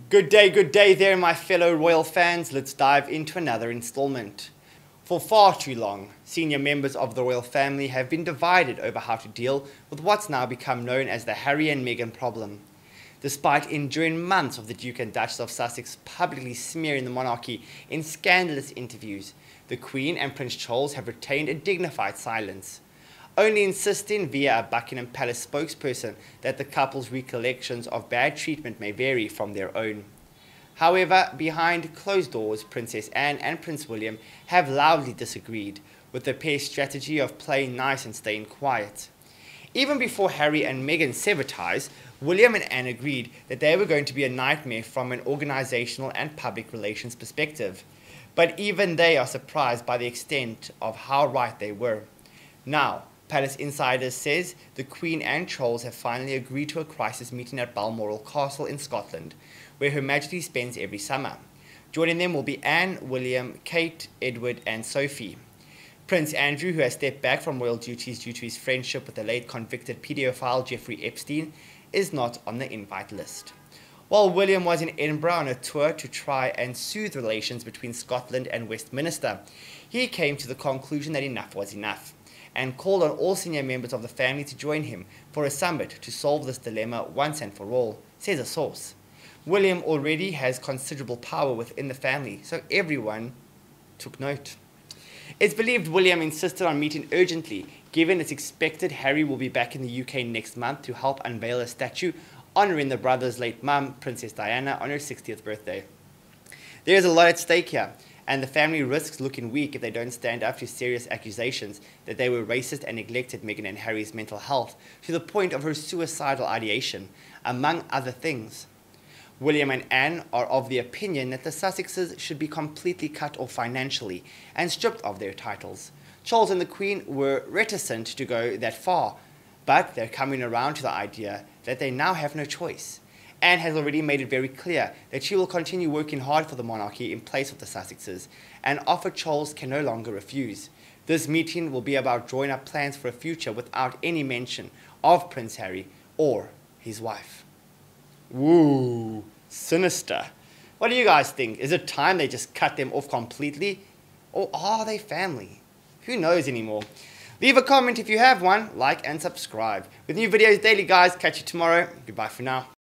Good day there, my fellow royal fans. Let's dive into another installment. For far too long, senior members of the royal family have been divided over how to deal with what's now become known as the Harry and Meghan problem. Despite enduring months of the Duke and Duchess of Sussex publicly smearing the monarchy in scandalous interviews, the Queen and Prince Charles have retained a dignified silence, only insisting via a Buckingham Palace spokesperson that the couple's recollections of bad treatment may vary from their own. However, behind closed doors, Princess Anne and Prince William have loudly disagreed with the pair's strategy of playing nice and staying quiet. Even before Harry and Meghan severed ties, William and Anne agreed that they were going to be a nightmare from an organizational and public relations perspective. But even they are surprised by the extent of how right they were. Now, Palace Insiders says the Queen and Charles have finally agreed to a crisis meeting at Balmoral Castle in Scotland, where Her Majesty spends every summer. Joining them will be Anne, William, Kate, Edward and Sophie. Prince Andrew, who has stepped back from royal duties due to his friendship with the late convicted paedophile Jeffrey Epstein, is not on the invite list. While William was in Edinburgh on a tour to try and soothe relations between Scotland and Westminster, he came to the conclusion that enough was enough, and called on all senior members of the family to join him for a summit to solve this dilemma once and for all, says a source. William already has considerable power within the family, so everyone took note. It's believed William insisted on meeting urgently, given it's expected Harry will be back in the UK next month to help unveil a statue honouring the brothers' late mum, Princess Diana, on her 60th birthday. There is a lot at stake here, and the family risks looking weak if they don't stand up to serious accusations that they were racist and neglected Meghan and Harry's mental health to the point of her suicidal ideation, among other things. William and Anne are of the opinion that the Sussexes should be completely cut off financially and stripped of their titles. Charles and the Queen were reticent to go that far, but they're coming around to the idea that they now have no choice. Anne has already made it very clear that she will continue working hard for the monarchy in place of the Sussexes, an offer Charles can no longer refuse. This meeting will be about drawing up plans for a future without any mention of Prince Harry or his wife. Woo, sinister. What do you guys think? Is it time they just cut them off completely? Or are they family? Who knows anymore? Leave a comment if you have one, like and subscribe. With new videos daily, guys. Catch you tomorrow. Goodbye for now.